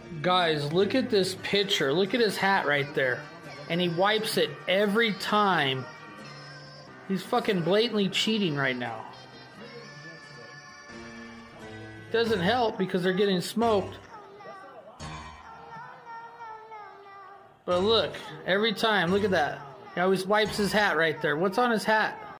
Guys, look at this picture. Look at his hat right there. And he wipes it every time. He's fucking blatantly cheating right now. Doesn't help because they're getting smoked. But look, every time, look at that. He always wipes his hat right there. What's on his hat?